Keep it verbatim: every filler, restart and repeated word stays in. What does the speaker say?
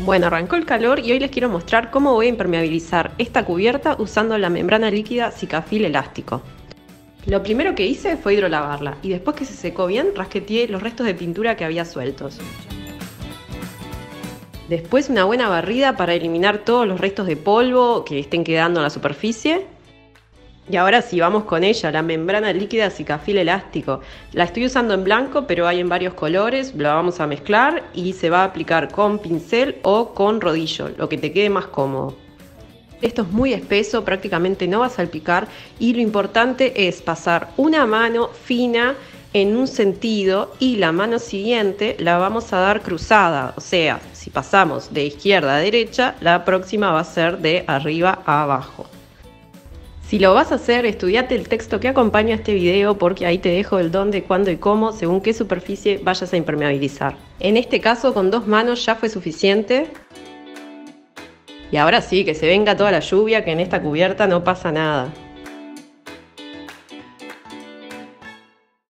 Bueno, arrancó el calor y hoy les quiero mostrar cómo voy a impermeabilizar esta cubierta usando la membrana líquida Sikafil elástico. Lo primero que hice fue hidrolavarla y después que se secó bien rasqueteé los restos de pintura que había sueltos. Después una buena barrida para eliminar todos los restos de polvo que estén quedando en la superficie. Y ahora sí, vamos con ella, la membrana líquida Sikafil elástico. La estoy usando en blanco, pero hay en varios colores. La vamos a mezclar y se va a aplicar con pincel o con rodillo, lo que te quede más cómodo. Esto es muy espeso, prácticamente no va a salpicar y lo importante es pasar una mano fina en un sentido y la mano siguiente la vamos a dar cruzada. O sea, si pasamos de izquierda a derecha, la próxima va a ser de arriba a abajo. Si lo vas a hacer, estudiate el texto que acompaña este video porque ahí te dejo el dónde, cuándo y cómo, según qué superficie vayas a impermeabilizar. En este caso, con dos manos ya fue suficiente. Y ahora sí, que se venga toda la lluvia, que en esta cubierta no pasa nada.